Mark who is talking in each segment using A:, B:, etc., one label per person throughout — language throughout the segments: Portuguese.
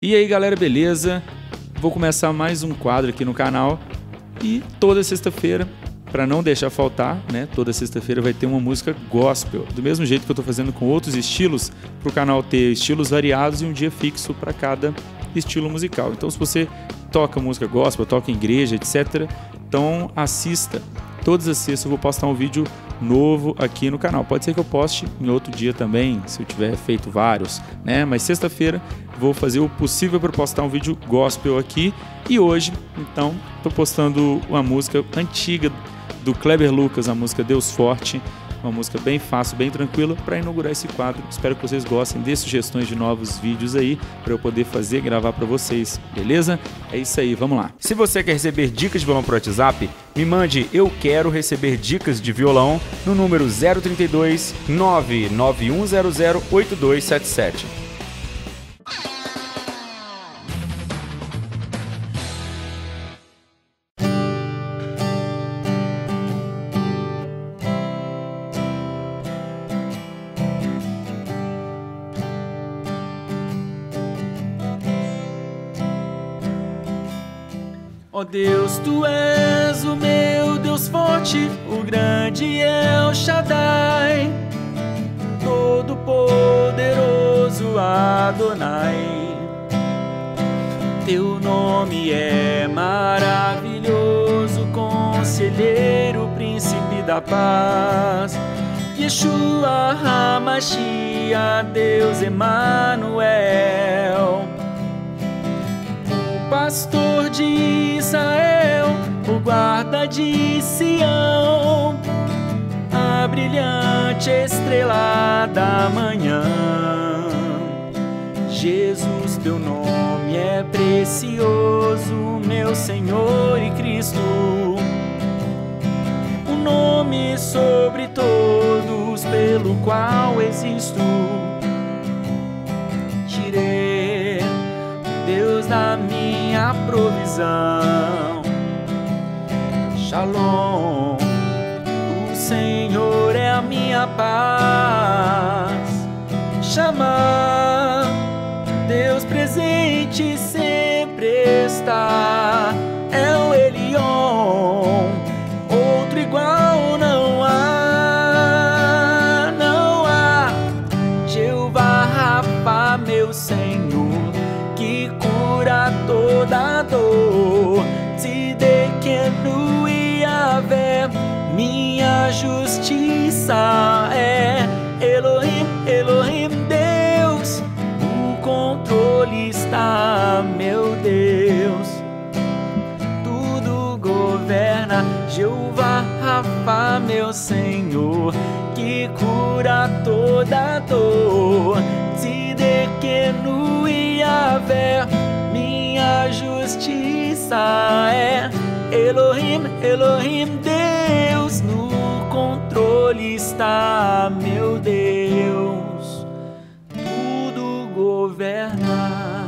A: E aí galera, beleza? Vou começar mais um quadro aqui no canal e toda sexta-feira, para não deixar faltar, né? Toda sexta-feira vai ter uma música gospel, do mesmo jeito que eu tô fazendo com outros estilos, para o canal ter estilos variados e um dia fixo para cada estilo musical. Então se você toca música gospel, toca em igreja, etc., então assista. Todas as sextas eu vou postar um vídeo novo aqui no canal. Pode ser que eu poste em outro dia também, se eu tiver feito vários, né? Mas sexta-feira vou fazer o possível para postar um vídeo gospel aqui. E hoje, então, estou postando uma música antiga do Kleber Lucas, a música Deus Forte. Uma música bem fácil, bem tranquila para inaugurar esse quadro. Espero que vocês gostem, dê sugestões de novos vídeos aí para eu poder fazer e gravar para vocês, beleza? É isso aí, vamos lá.
B: Se você quer receber dicas de violão por WhatsApp, me mande "eu quero receber dicas de violão" no número 032 99100 8277.
A: Ó Deus, Tu és o meu Deus forte, o grande El Shaddai, todo-poderoso Adonai. Teu nome é maravilhoso, Conselheiro, Príncipe da Paz, Yeshua HaMashiach, Deus Emanuel. Pastor de Israel, o guarda de Sião, a brilhante estrela da manhã. Jesus, Teu nome é precioso, meu Senhor e Cristo, o nome sobre todos pelo qual existo. Jireh, Deus da minha provisão, Shalom, o Senhor é a minha paz. Shama, Deus presente sempre está, El Elyon, outro igual não há, não há. Jeová Rafa, meu Senhor, que cura toda dor. Tzidkenu Yahvé, minha justiça é. Elohim, Elohim, Deus, o controle está, meu Deus. Tudo governa, Jeová Rafa, meu Senhor, que cura toda dor. Tzidkenu Yahvé, minha justiça é. Elohim, Elohim, Deus, no controle está, meu Deus, tudo governa.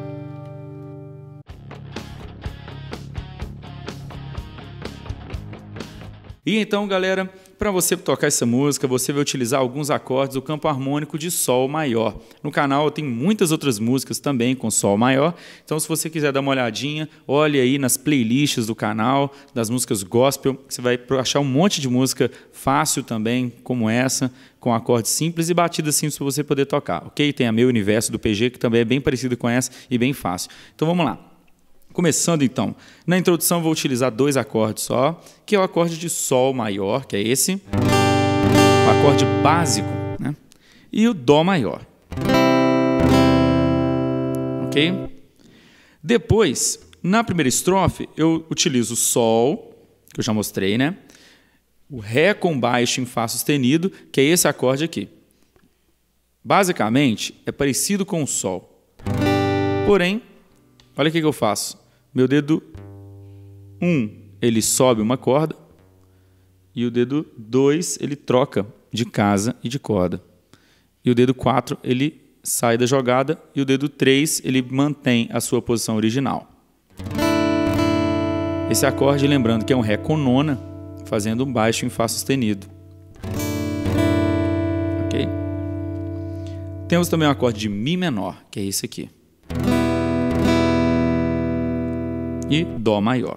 A: E então, galera, para você tocar essa música, você vai utilizar alguns acordes do campo harmônico de Sol maior. No canal tem muitas outras músicas também com Sol maior, então se você quiser dar uma olhadinha, olhe aí nas playlists do canal, das músicas gospel, você vai achar um monte de música fácil também, como essa, com acordes simples e batidas simples para você poder tocar, ok? Tem a Meu Universo do PG, que também é bem parecido com essa e bem fácil. Então vamos lá. Começando então, na introdução vou utilizar dois acordes só, que é o acorde de Sol maior, que é esse, o acorde básico, né? E o Dó maior. Ok? Depois, na primeira estrofe, eu utilizo o Sol, que eu já mostrei, né? O Ré com baixo em Fá sustenido, que é esse acorde aqui. Basicamente, é parecido com o Sol. Porém, olha o que eu faço. Meu dedo 1, ele sobe uma corda, e o dedo 2, ele troca de casa e de corda. E o dedo 4, ele sai da jogada, e o dedo 3, ele mantém a sua posição original. Esse acorde, lembrando que é um Ré com nona, fazendo um baixo em Fá sustenido. Ok? Temos também o acorde de Mi menor, que é esse aqui. e Dó maior.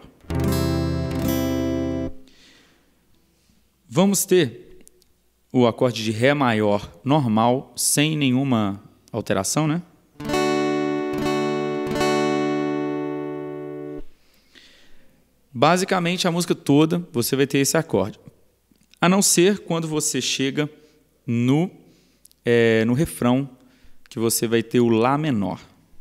A: Vamos ter o acorde de Ré maior normal, sem nenhuma alteração, né? Basicamente, a música toda você vai ter esse acorde. A não ser quando você chega no refrão, que você vai ter o Lá menor.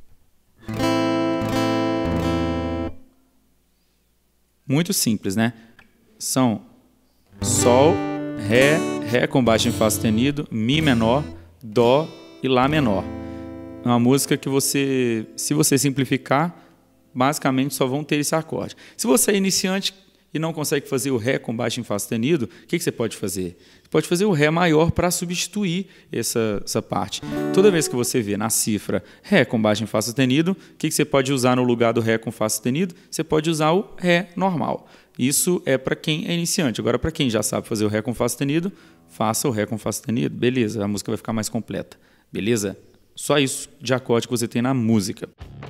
A: Muito simples, né? São Sol, Ré, Ré com baixo em Fá sustenido, Mi menor, Dó e Lá menor. É uma música que você, se você simplificar, basicamente só vão ter esse acorde. Se você é iniciante e não consegue fazer o Ré com baixo em Fá sustenido, o que você pode fazer? Você pode fazer o Ré maior para substituir essa parte. Toda vez que você vê na cifra Ré com baixo em Fá sustenido, o que você pode usar no lugar do Ré com Fá sustenido? Você pode usar o Ré normal. Isso é para quem é iniciante. Agora, para quem já sabe fazer o Ré com Fá sustenido, faça o Ré com Fá sustenido. Beleza, a música vai ficar mais completa. Beleza? Só isso de acorde que você tem na música.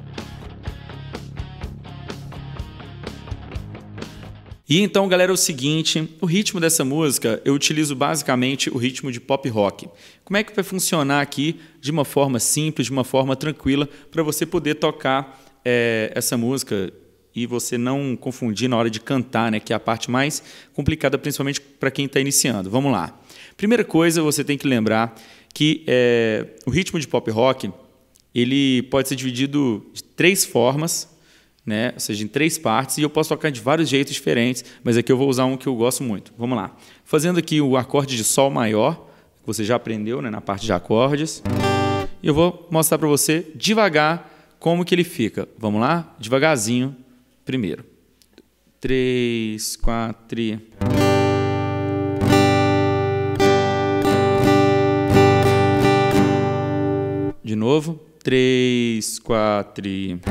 A: E então, galera, é o seguinte, o ritmo dessa música, eu utilizo basicamente o ritmo de pop rock. Como é que vai funcionar aqui de uma forma simples, de uma forma tranquila, para você poder tocar essa música e você não confundir na hora de cantar, né, que é a parte mais complicada, principalmente para quem está iniciando. Vamos lá. Primeira coisa, você tem que lembrar que o ritmo de pop rock, ele pode ser dividido de 3 formas, né? Ou seja, em 3 partes, e eu posso tocar de vários jeitos diferentes, mas aqui eu vou usar um que eu gosto muito. Vamos lá. Fazendo aqui o acorde de Sol maior, que você já aprendeu, né, na parte de acordes. E eu vou mostrar para você devagar como que ele fica. Vamos lá? Devagarzinho primeiro. 3, 4... De novo. 3, 4...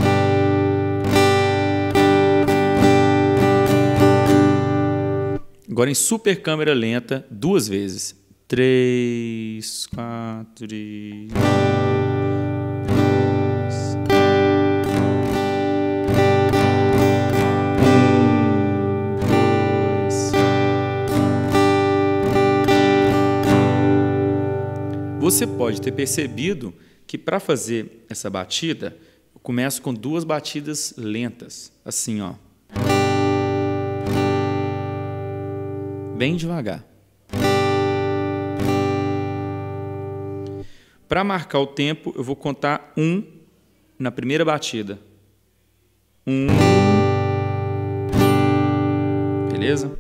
A: Agora em super câmera lenta, 2 vezes. 3, 4... 2. Você pode ter percebido que para fazer essa batida, eu começo com 2 batidas lentas, assim, ó. Bem devagar. Para marcar o tempo, eu vou contar 1 na primeira batida. 1. Beleza?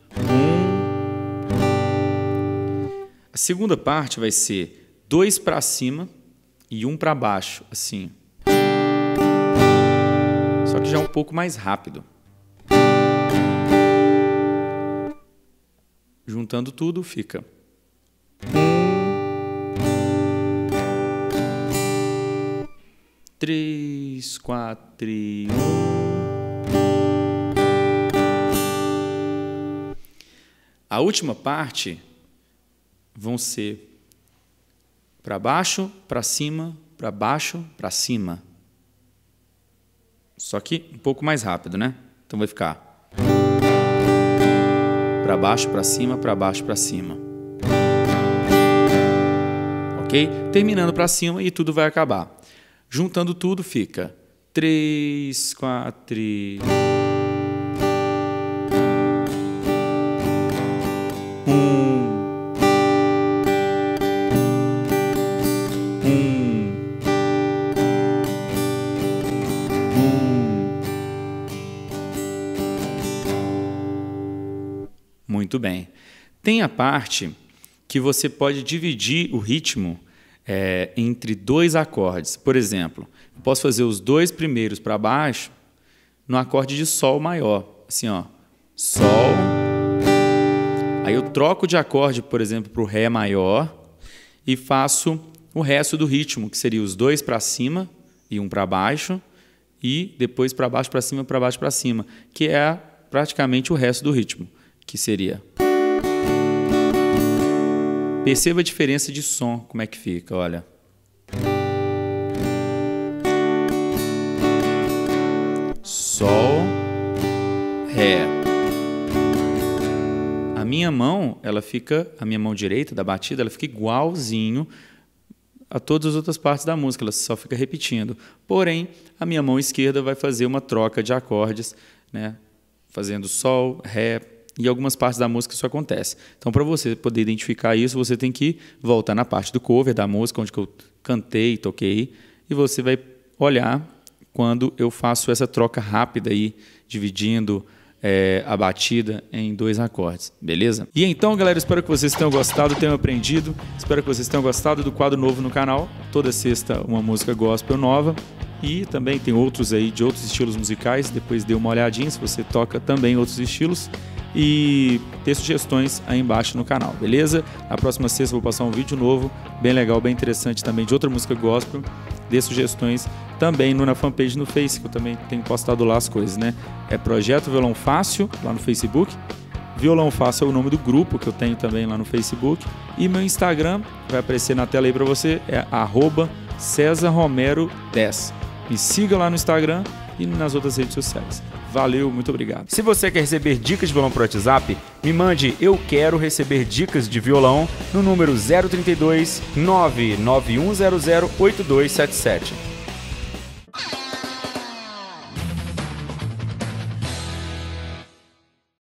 A: 1. A segunda parte vai ser 2 para cima e 1 para baixo, assim. Só que já é um pouco mais rápido. Juntando tudo, fica 1, 3, 4, 1. A última parte vão ser para baixo, para cima, para baixo, para cima. Só que um pouco mais rápido, né? Então vai ficar para baixo, para cima, para baixo, para cima. Ok? Terminando para cima e tudo vai acabar. Juntando tudo fica 3, 4... 1. Muito bem. Tem a parte que você pode dividir o ritmo entre 2 acordes. Por exemplo, eu posso fazer os 2 primeiros para baixo no acorde de Sol maior. Assim, ó. Sol. Aí eu troco de acorde, por exemplo, para o Ré maior e faço o resto do ritmo, que seria os 2 para cima e 1 para baixo, e depois para baixo, para cima, para baixo, para cima, que é praticamente o resto do ritmo, que seria... Perceba a diferença de som, como é que fica, olha. Sol, Ré. A minha mão direita da batida, ela fica igualzinho a todas as outras partes da música, ela só fica repetindo. Porém, a minha mão esquerda vai fazer uma troca de acordes, né? Fazendo sol, ré, e algumas partes da música isso acontece. Então, para você poder identificar isso, você tem que voltar na parte do cover da música, onde que eu cantei, toquei, e você vai olhar quando eu faço essa troca rápida aí, dividindo a batida em 2 acordes, beleza? E então, galera, espero que vocês tenham gostado, tenham aprendido, espero que vocês tenham gostado do quadro novo no canal, toda sexta uma música gospel nova, e também tem outros aí de outros estilos musicais, depois dê uma olhadinha se você toca também outros estilos, e ter sugestões aí embaixo no canal, beleza? Na próxima sexta eu vou passar um vídeo novo, bem legal, bem interessante também, de outra música gospel. Dê sugestões também na fanpage no Face, que eu também tenho postado lá as coisas, né? É Projeto Violão Fácil, lá no Facebook. Violão Fácil é o nome do grupo que eu tenho também lá no Facebook. E meu Instagram, vai aparecer na tela aí pra você, é @CesarRomero10. Me siga lá no Instagram e nas outras redes sociais. Valeu, muito obrigado.
B: Se você quer receber dicas de violão por WhatsApp, me mande "eu quero receber dicas de violão" no número 032 991008277.